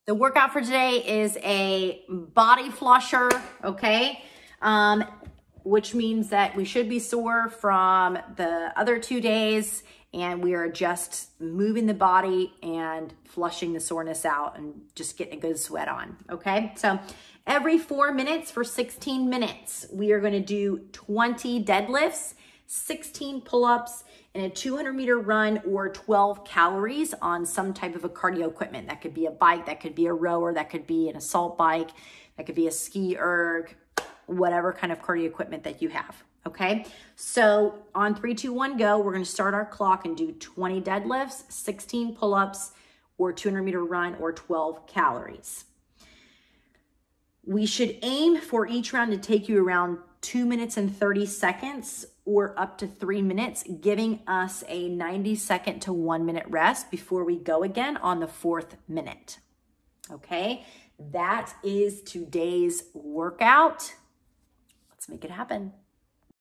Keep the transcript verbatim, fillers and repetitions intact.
The workout for today is a body flusher, okay? Um, which means that we should be sore from the other two days and we are just moving the body and flushing the soreness out and just getting a good sweat on, okay? So every four minutes for sixteen minutes, we are gonna do twenty deadlifts, sixteen pull-ups, and a two hundred meter run or twelve calories on some type of a cardio equipment. That could be a bike, that could be a rower, that could be an assault bike, that could be a ski erg, whatever kind of cardio equipment that you have, okay? So on three, two, one, go, we're gonna start our clock and do twenty deadlifts, sixteen pull-ups, or two hundred meter run or twelve calories. We should aim for each round to take you around two minutes and thirty seconds or up to three minutes, giving us a ninety second to one minute rest before we go again on the fourth minute. Okay, that is today's workout. Let's make it happen.